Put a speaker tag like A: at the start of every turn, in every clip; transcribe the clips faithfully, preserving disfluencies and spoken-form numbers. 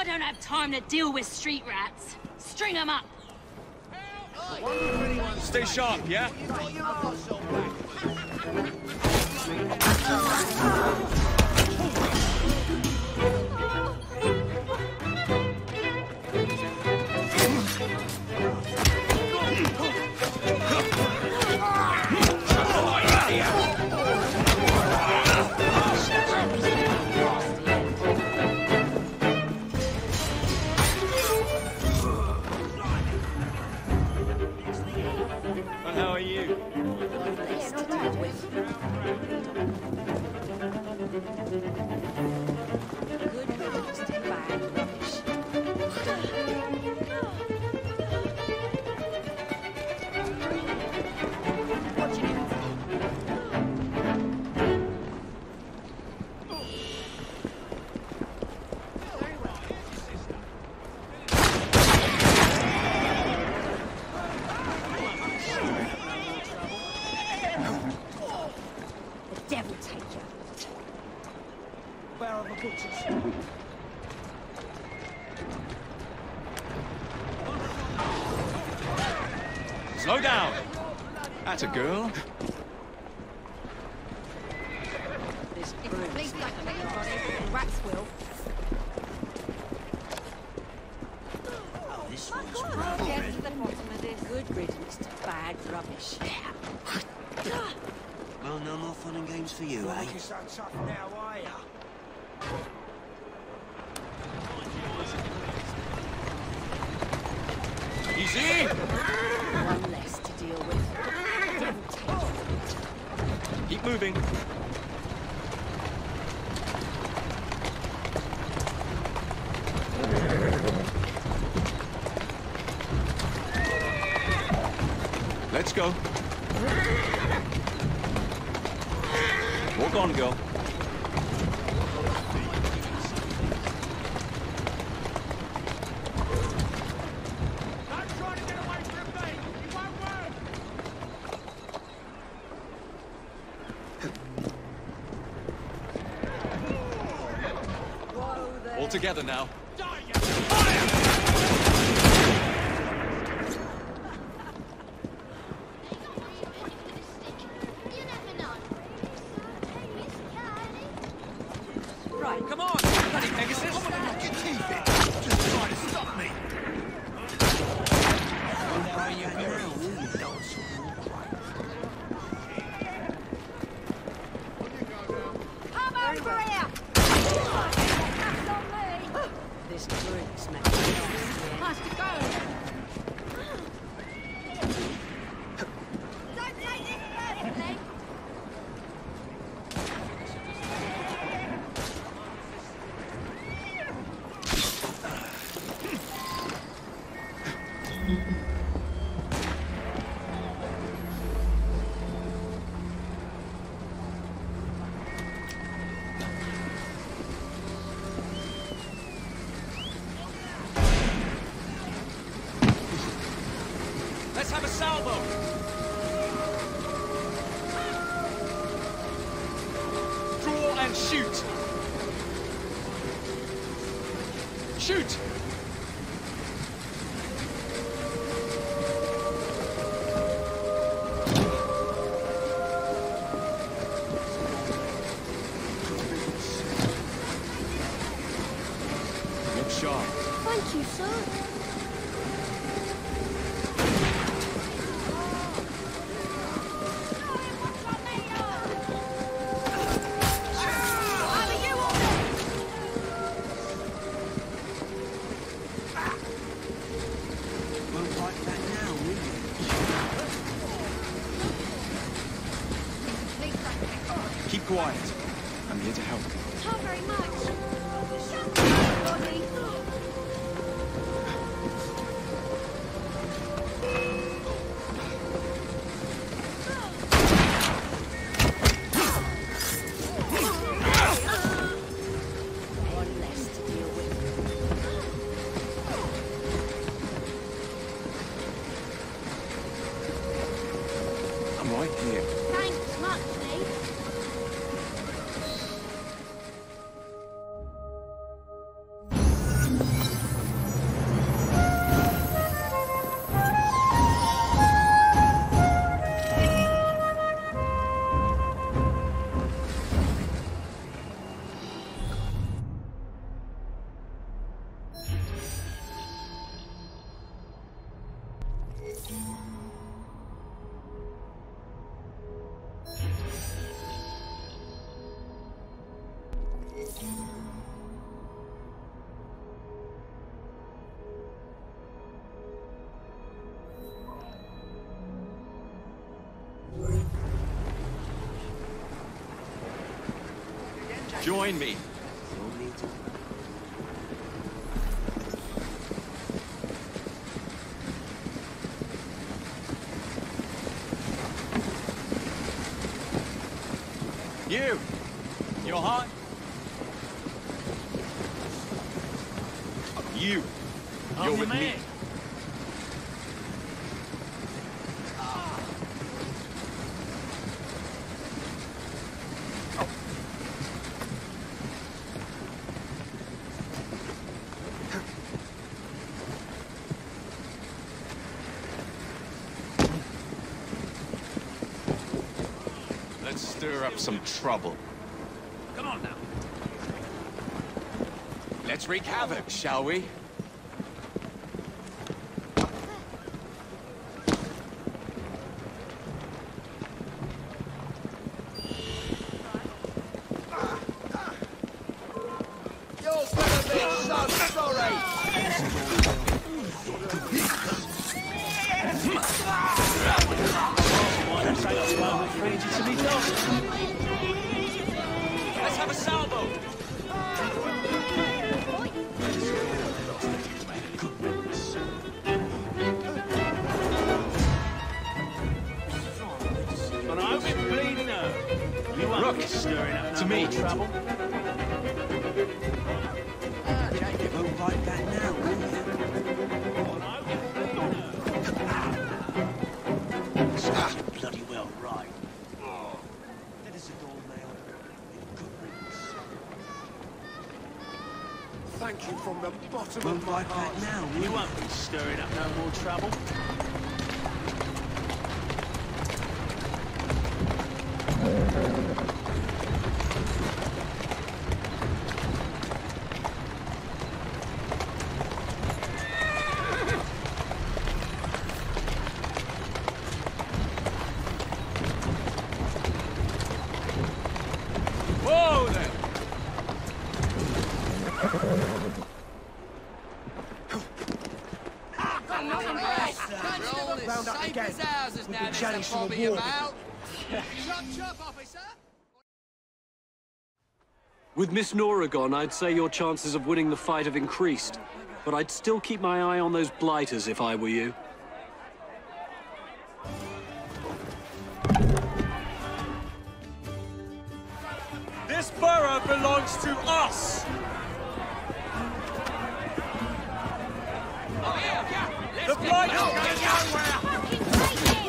A: I don't have time to deal with street rats. String them up.
B: Stay sharp, yeah?
C: And how are you?
A: Good riddance to bad rubbish. The devil take you.
D: Where are the butchers?
B: Slow down! That's a girl.
A: This bruise like anybody. Rats will.
D: Oh, this one's rubbish.
A: Get to the bottom of this. Good riddance to bad rubbish.
D: Well, no more fun and games for you, eh?
E: You're so tough now, are ya?
B: Easy!
A: One less to deal with. Devil take you.
B: Keep moving. Let's go. Walk on, girl.
E: Don't try to get away from me! It won't work!
A: Whoa there.
B: All together now.
E: Die, you fire!
A: Right.
B: Come on! Bloody Pegasus!
E: Just try to stop me!
D: Now you will dance.
A: Come over here! That's on me! This bruise, man. Has to go! Don't take this personally!
B: Let's have a salvo! Draw and shoot! Shoot! Look sharp.
A: Thank you, sir.
D: Won't like that now, will you?
B: Keep quiet. I'm here to help.
A: Not very much. Body. One less to deal with.
B: I'm right here.
A: Thanks much, Lee.
B: Join me.
D: No need to.
B: You! You're hot? You!
E: I'm
B: You're
E: your
B: with me.
E: man.
B: Let's stir up some trouble.
E: Come on now.
B: Let's wreak havoc, shall we?
F: You're gonna be so sorry!
C: Let's have a salvo.
E: But I hope it bleeding her. You won't
B: Rook,
E: be stirring up no
B: to me.
E: more trouble.
D: You won't like that now, will you?
E: But I hope it bleeding her.
D: Serves you bloody well right. That is a doornail. Good riddance.
F: Thank you from the bottom
D: Won't
F: of my
D: like
F: heart.
D: that now, will
E: You
D: you?
E: won't be stirring up no more trouble.
B: Whoa there!
F: Round up again.
A: Now
F: challenge for the war.
G: With Miss Nora gone, I'd say your chances of winning the fight have increased. But I'd still keep my eye on those blighters if I were you.
C: This borough belongs to us. The blight ain't going nowhere.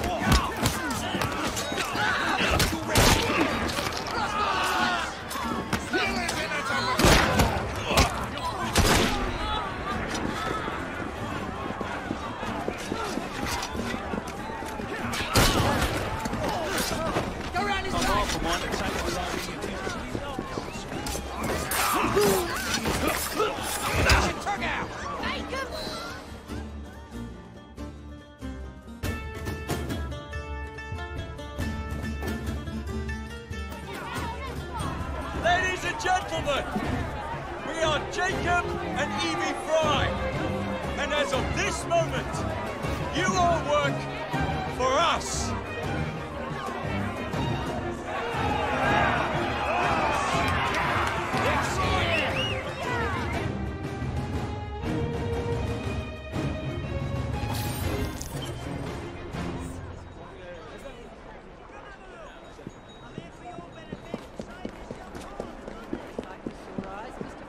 C: Ladies and gentlemen, we are Jacob and Evie Fry. And as of this moment, you all work for us.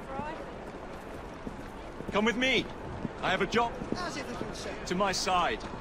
C: Come with me. I have a job
F: How's it looking, sir?
B: to my side.